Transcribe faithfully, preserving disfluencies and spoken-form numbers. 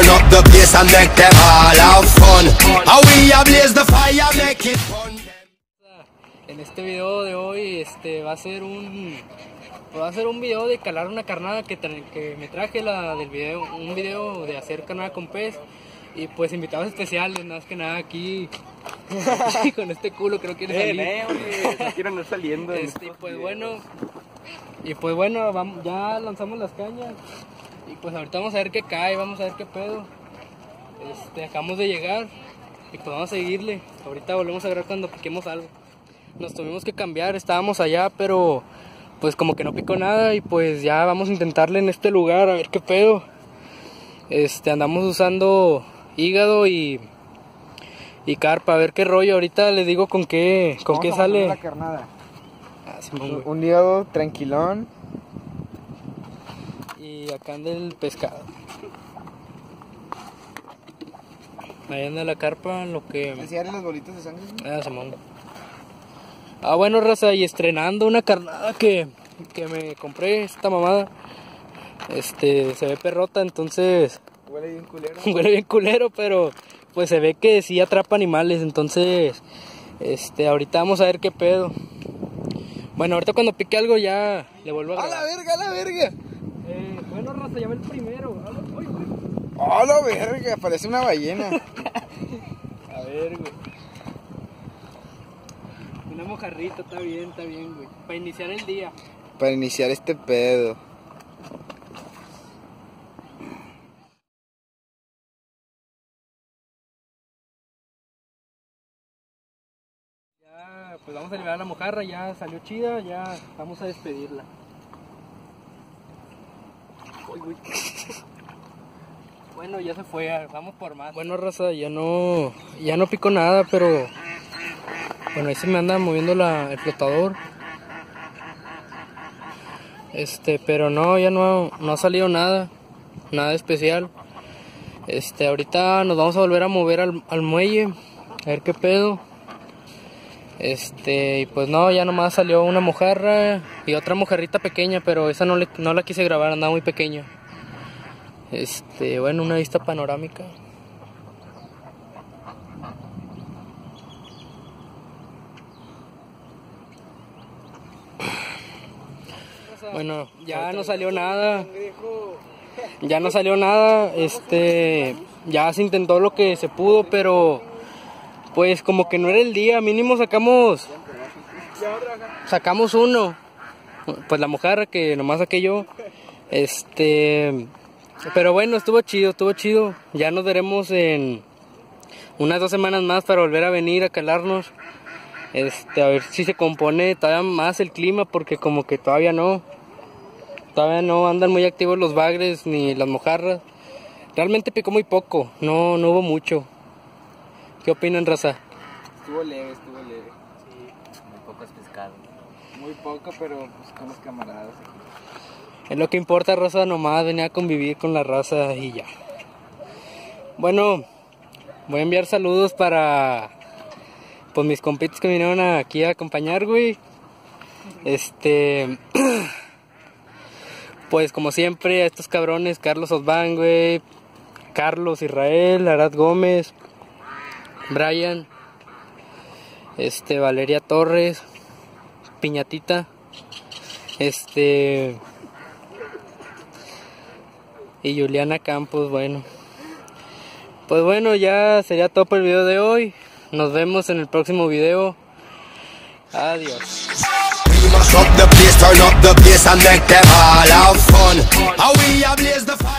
turn up the bass and make them all have fun. How we ablaze the fire, make it fun. En este video de hoy este va a ser un va a ser un video de calar una carnada que, que me traje la del video, un video de hacer carnada con pez y pues invitados especiales, más que nada aquí con este culo creo que quiere salir. Eh, eh, no quiero andar saliendo. Este, y pues bueno, y pues bueno, vamos, ya lanzamos las cañas y pues ahorita vamos a ver qué cae, vamos a ver qué pedo. Este, acabamos de llegar y pues vamos a seguirle. Ahorita volvemos a grabar cuando piquemos algo. Nos tuvimos que cambiar, estábamos allá, pero pues como que no picó nada y pues ya vamos a intentarle en este lugar a ver qué pedo. Este, andamos usando hígado y y carpa, a ver qué rollo. Ahorita les digo con qué con qué sale la carnada. Ah, Simón, Un hígado tranquilón. y acá anda el pescado. Ahí anda la carpa, lo que ¿Enseñarle las bolitas de sangre? Ah, Simón. Ah, bueno, raza, y estrenando una carnada que, que me compré, esta mamada. Este, se ve perrota, entonces Huele bien culero. huele bien culero, pero pues se ve que sí atrapa animales, entonces este, ahorita vamos a ver qué pedo. Bueno, ahorita cuando pique algo ya le vuelvo a ¡A grabar. la verga, a la verga! Eh, bueno, raza, ya ve el primero. Ay, güey. ¡A la verga! Parece una ballena. A ver, güey. Una mojarrita, está bien, está bien, güey. Para iniciar el día. Para iniciar este pedo. Ya, pues vamos a liberar a la mojarra, ya salió chida, ya vamos a despedirla. Uy, uy. Bueno, ya se fue, vamos por más. Bueno, raza, ya no, ya no pico nada, pero bueno, ahí se me anda moviendo la, el flotador. Este, pero no, ya no, no ha salido nada, nada especial. Este, ahorita nos vamos a volver a mover al, al muelle, a ver qué pedo. Este, y pues no, ya nomás salió una mojarra y otra mojarrita pequeña, pero esa no, le, no la quise grabar, andaba muy pequeña. Este, bueno, una vista panorámica. Bueno, ya no salió nada. Ya no salió nada. Este, ya se intentó lo que se pudo, pero pues como que no era el día. Mínimo sacamos Sacamos uno. Pues la mojarra que nomás saqué yo. Este, pero bueno, estuvo chido, estuvo chido. Ya nos veremos en unas dos semanas más para volver a venir a calarnos. Este, a ver si se compone todavía más el clima, porque como que todavía no. Todavía no andan muy activos los bagres ni las mojarras. Realmente picó muy poco, no, no hubo mucho. ¿Qué opinan, raza? Estuvo leve, estuvo leve. Sí, muy pocos pescados. Muy poco, pero pues con los camaradas aquí. Es lo que importa, raza, nomás venía a convivir con la raza y ya. Bueno, voy a enviar saludos para pues mis compitos que vinieron aquí a acompañar, güey. Este, pues como siempre a estos cabrones, Carlos Osvan, güey, Carlos Israel, Arad Gómez, Brian, este, Valeria Torres, Piñatita, este, y Juliana Campos. Bueno, pues bueno, ya sería todo por el video de hoy. Nos vemos en el próximo video. Adiós. We must up the place, turn up the bass and make them all have fun. How we ablaze the fire.